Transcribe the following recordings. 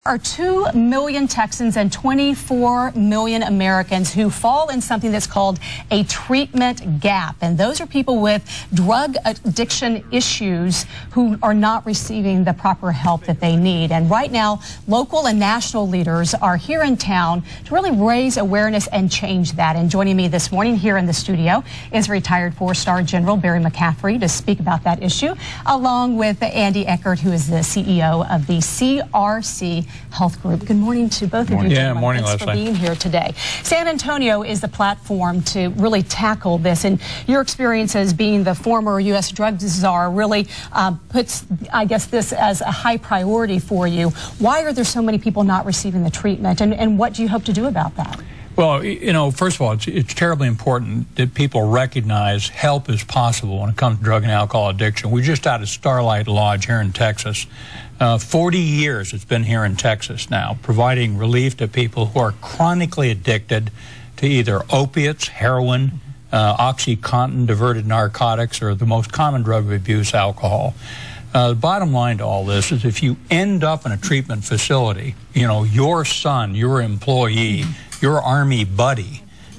Are 2 million Texans and 24 million Americans who fall in something that's called a treatment gap. And those are people with drug addiction issues who are not receiving the proper help that they need. And right now, local and national leaders are here in town to really raise awareness and change that. And joining me this morning here in the studio is retired four-star General Barry McCaffrey to speak about that issue, along with Andy Eckert, who is the CEO of the CRC Health Group. Good morning to both of you. Yeah, morning, Thanks Leslie. for being here today. San Antonio is the platform to really tackle this, and your experience as being the former U.S. drug czar really puts, I guess, this as a high priority for you. Why are there so many people not receiving the treatment, and what do you hope to do about that? Well, you know, first of all, it's terribly important that people recognize help is possible when it comes to drug and alcohol addiction. We just out of Starlight Lodge here in Texas. 40 years it's been here in Texas now, providing relief to people who are chronically addicted to either opiates, heroin, OxyContin, diverted narcotics, or the most common drug of abuse, alcohol. The bottom line to all this is if you end up in a treatment facility, you know, your son, your employee, your Army buddy,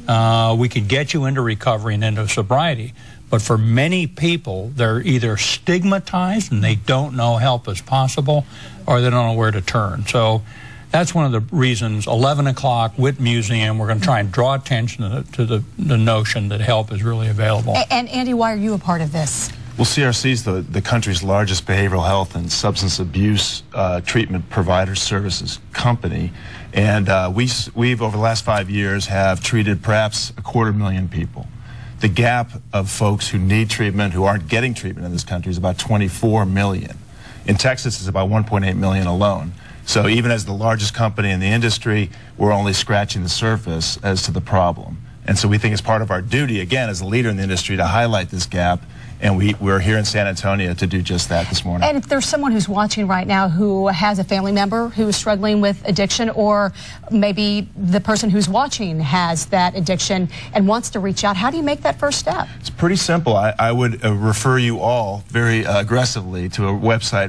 we could get you into recovery and into sobriety. But for many people, they're either stigmatized and they don't know help is possible, or they don't know where to turn. So that's one of the reasons, 11 o'clock, Witt Museum, we're going to try and draw attention to the notion that help is really available. And Andy, why are you a part of this? Well, CRC is the country's largest behavioral health and substance abuse treatment provider services company. And we've, over the last 5 years, have treated perhaps 250,000 people. The gap of folks who need treatment, who aren't getting treatment in this country, is about 24 million. In Texas, it's about 1.8 million alone. So even as the largest company in the industry, we're only scratching the surface as to the problem. And so we think it's part of our duty, again, as a leader in the industry, to highlight this gap. And we're here in San Antonio to do just that this morning. And if there's someone who's watching right now who has a family member who is struggling with addiction, or maybe the person who's watching has that addiction and wants to reach out, how do you make that first step? It's pretty simple. I would refer you all very aggressively to a website,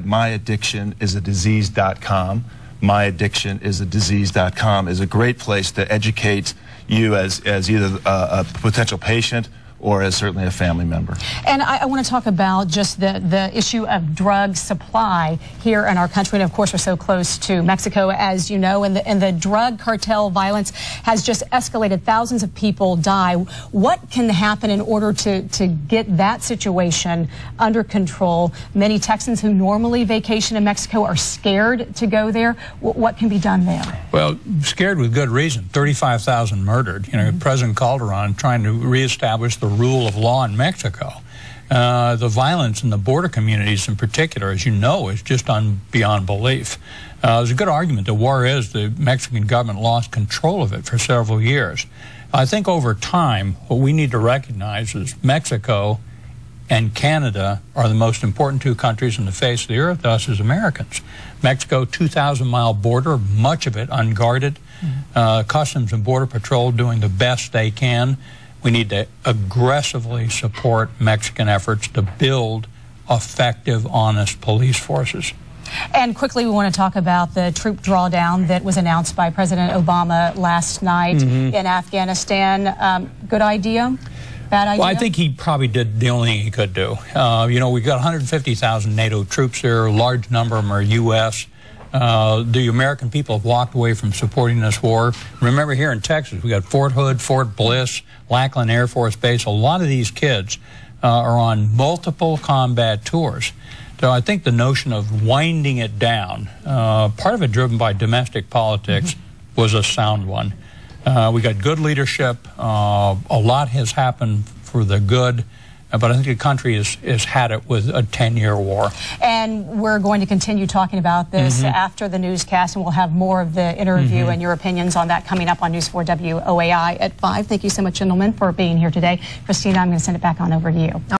myaddictionisadisease.com. Myaddictionisadisease.com is a great place to educate you as either a potential patient or as certainly a family member. And I want to talk about just the issue of drug supply here in our country. And of course, we're so close to Mexico, as you know, and the drug cartel violence has just escalated. Thousands of people die. What can happen in order to get that situation under control? Many Texans who normally vacation in Mexico are scared to go there. What can be done there? Well, scared with good reason. 35,000 murdered. You know, President Calderon trying to reestablish the rule of law in Mexico. The violence in the border communities in particular, as you know, is just beyond belief. There's a good argument that Juarez, the Mexican government, lost control of it for several years. I think over time, what we need to recognize is Mexico and Canada are the most important two countries on the face of the earth to us as Americans. Mexico, 2,000-mile border, much of it unguarded. Customs and Border Patrol doing the best they can. We need to aggressively support Mexican efforts to build effective, honest police forces. And quickly, we want to talk about the troop drawdown that was announced by President Obama last night in Afghanistan. Good idea? Bad idea? Well, I think he probably did the only thing he could do. You know, we've got 150,000 NATO troops here. A large number of them are U.S. The American people have walked away from supporting this war. Remember, here in Texas, we got Fort Hood, Fort Bliss, Lackland Air Force Base. A lot of these kids are on multiple combat tours. So I think the notion of winding it down, part of it driven by domestic politics, was a sound one. We got good leadership. A lot has happened for the good. But I think the country has had it with a 10-year war. And we're going to continue talking about this after the newscast, and we'll have more of the interview and your opinions on that coming up on News 4 WOAI at 5. Thank you so much, gentlemen, for being here today. Christina, I'm going to send it back on over to you.